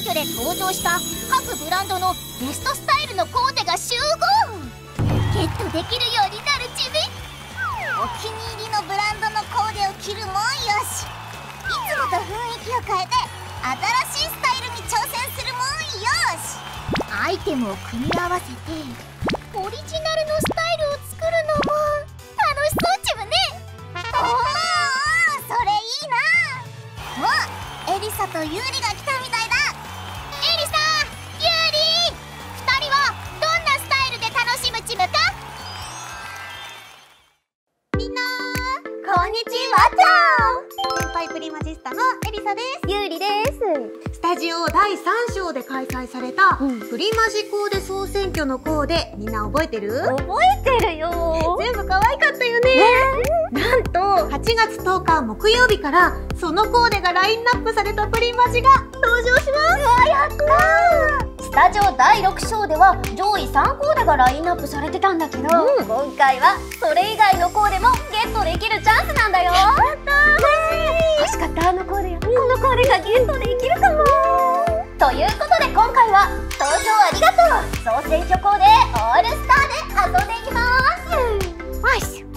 挙で登場した各ブランドのベストスタイルのコーデが集合。ゲットできるようになるちび。お気に入りのブランドのコーデを着るもんよし。いつもと雰囲気を変えて新しいスタイルに挑戦するもんよし。アイテムを組み合わせてオリジナルのスタイルを作るのも楽しそうちぶね。おお、それいいな。お、エリサとユーリが来たみたいだ。エリサ、ユーリ、2人はどんなスタイルで楽しむちむか。みんなこんにちはちゃん。先輩プリマジスタのエリサです。ユーリです。 スタジオ第3章で開催された、プリマジコーデ総選挙のコーデ、みんな覚えてる？ 覚えてるよ。 全部可愛かったよね。なんと8月10日木曜日からそのコーデがラインナップされたプリマジが登場します。 うわ、やったー。スタジオ第6章では上位3コーデがラインナップされてたんだけど、今回はそれ以外のコーデもゲットできるチャンスなんだよ。やったー。欲しかったあのコーデや、このコーデがゲットできるかも。ということで今回は投票ありがとう総選挙コーデオールスターで遊んでいきます。よし、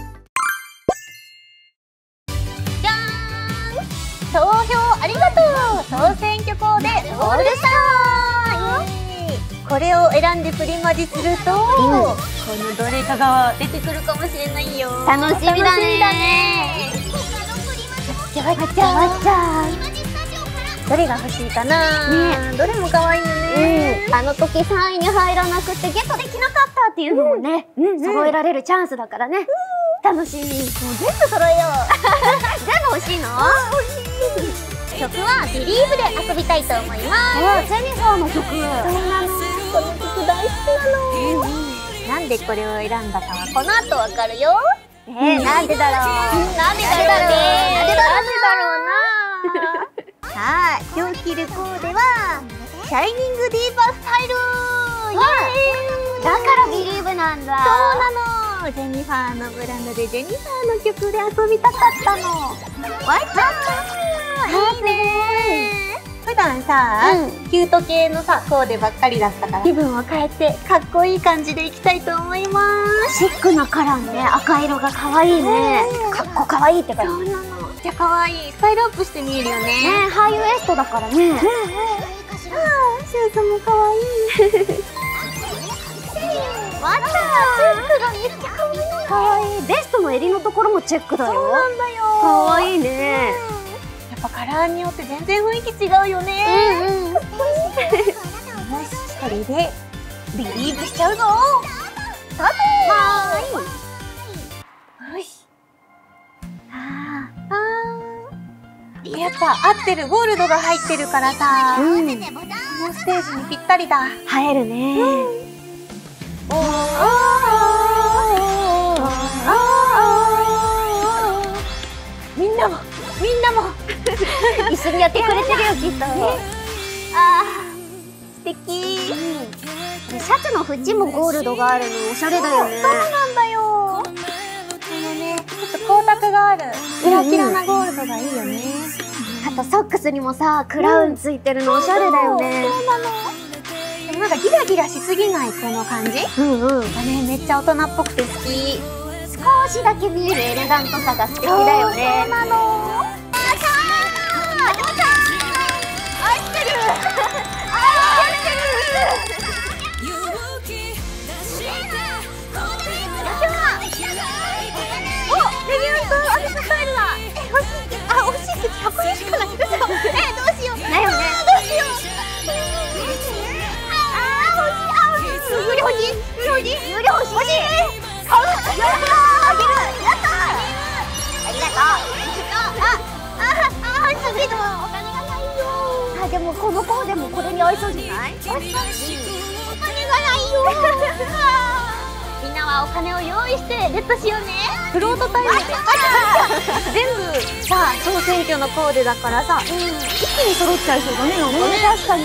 じゃーん。投票ありがとう総選挙コーデオールスター。これを選んでプリマジすると、このどれかが出てくるかもしれないよ。楽しみだね。わっちゃわっちゃわっちゃ。どれが欲しいかな、ね、どれも可愛いよね、あの時3位に入らなくてゲットできなかったっていうのもね、揃えられるチャンスだからね、楽しみ。もう全部揃えよう。全部欲しいの？欲しい。曲は「ビリーブで遊びたいと思います。ジェニファーの曲。そうなの。この曲大好きなの。なんでこれを選んだかはこの後わかるよ。なんでだろう。なんでだろうね。なんでだろうな。さあ、今日着るコーデはシャイニングディーバースタイル。だからビリーブなんだ。そうなの。ジェニファーのブランドでジェニファーの曲で遊びたかったの。わいちゃん、いいね。普段さ、キュート系のさコーデばっかりだったから気分を変えてかっこいい感じでいきたいと思います。シックなカラーのね、赤色が可愛いね。かっこ可愛いって感じ。そうなの。じゃ可愛い。スタイルアップして見えるよね。ハイウエストだからね。シューズも可愛い。わったー。チェックがめっちゃ可愛い。可愛い。ベストの襟のところもチェックだよ。そうなんだよ。可愛いね。やっぱカラーによって全然雰囲気違うよね。よし、これでビリーブしちゃうぞ。スタート。よし。やっぱ合ってる。ゴールドが入ってるからさ、このステージにぴったりだ。映えるね。みんなも一緒にやってくれてるよ、きっと。素敵。シャツの縁もゴールドがあるのおしゃれだよね。そうなんだよ。このね、ちょっと光沢があるキラキラなゴールドがいいよね。あとソックスにもさ、クラウンついてるのおしゃれだよね。そうなの。でもなんかギラギラしすぎないこの感じがね、めっちゃ大人っぽくて好き。少しだけ見えるエレガントさが素敵だよね。そうなの。愛してる。レギュラーとアクセスタイルだ。欲しい。欲しいって100円しかない。どうしよう。どうしよう。だよね。どうしよう。欲しい。無料欲しい。買う。あげる。やった。ありがとう。けどお金がないよ。でもこのコーデもこれに合いそうじゃない？確かに。お金がないよ。みんなはお金を用意してゲットしようね。フロートタイムで全部さ、総選挙のコーデだからさ、一気に揃っちゃいそうだね。なんかね、確かに。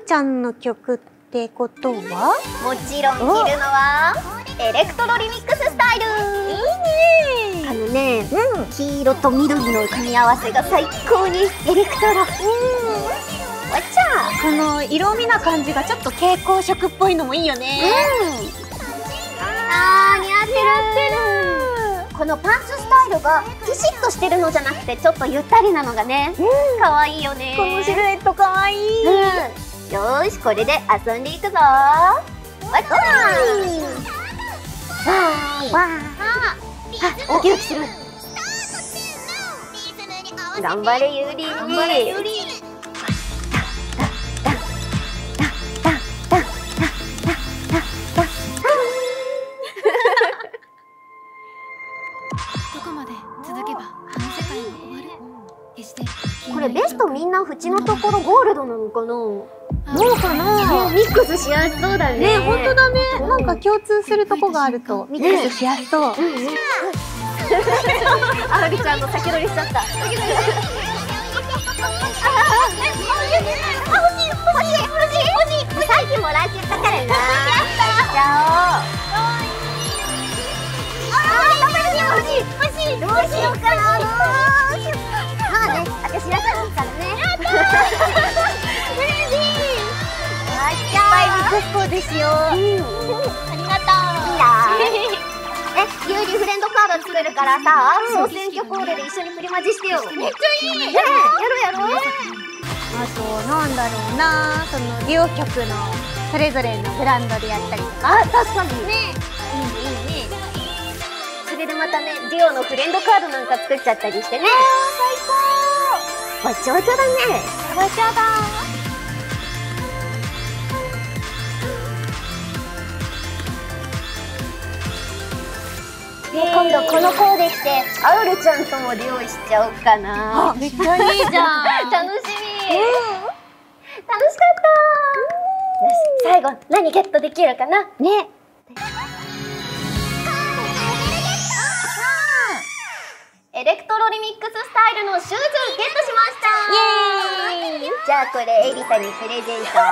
ちゃんの曲ってことは？ もちろん着るのはエレクトロリミックススタイル。 いいね。 黄色と緑の組み合わせが最高にエレクトロ。わっちゃこの色味な感じがちょっと蛍光色っぽいのもいいよね。 あー、似合ってる。このパンツスタイルがピシッとしてるのじゃなくてちょっとゆったりなのがね、可愛いよね。 このシルエットかわいい。 よーし、これで遊んでいくぞ。わっちゃー。わー。ドキドキする。頑張れゆり。 どこまで続けばこの世界は終わる。決してこれベストみんな縁のところゴールドなのかな。 どうかな。 ミックスしやすそうだね。 ね、本当だね。なんか共通するとこがあるとミックスしやすそう。 あはりちゃんの先取りしちゃった。欲しい。さっきもらっちゃったからな。やった。欲しい。どうしようかな。まあね、私らからからね。嬉しい。 いっぱいミックスコーですよ。ありがとう。 いいな。ユーリフレンドカード作るからさ、総選挙コーデで一緒にプリマジしてよ。めっちゃいい。やろう。 あとなんだろうな、その両局のそれぞれのブランドでやったりとか。 あ、確かにね。いいね。それでまたね、デュオのフレンドカードなんか作っちゃったりしてね。最高。わちゃわちゃだね。 わちゃだ。 今度このコーデ着てアウルちゃんともデュオしちゃおうかな。 めっちゃいいじゃん。 楽しみ。楽しかった。よし、最後何ゲットできるかな。ね。エレクトロリミックススタイルのシューズゲットしました。イエーイ。じゃあこれエリサにプレゼント。嬉しい。わちゃ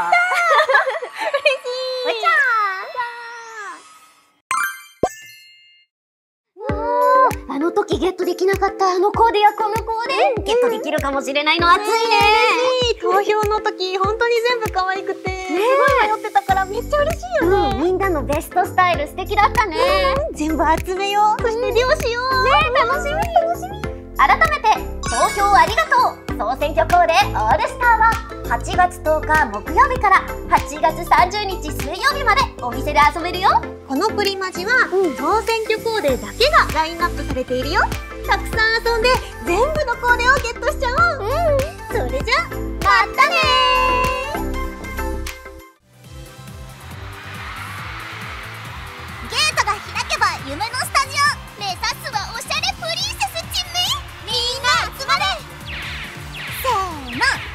ー。あの時ゲットできなかったあのコーデやこのコーデゲットできるかもしれないの。熱いね。 投票の時本当に全部可愛くてすごい迷ってたからめっちゃ嬉しいよね。 みんなのベストスタイル素敵だったね。 全部集めよう。そして漁しよう。 ね、楽しみ。改めて投票ありがとう。総選挙コーデオールスターは8月10日木曜日から8月30日水曜日までお店で遊べるよ。 このプリマジは総選挙コーデだけがラインナップされているよ。たくさん遊んで全部のコーデをゲットしちゃおう。それじゃまたねー。 ゲートが開けば夢のスタジオ。目指すはおしゃれプリンセスチンメイ。みんな集まれ。せーの。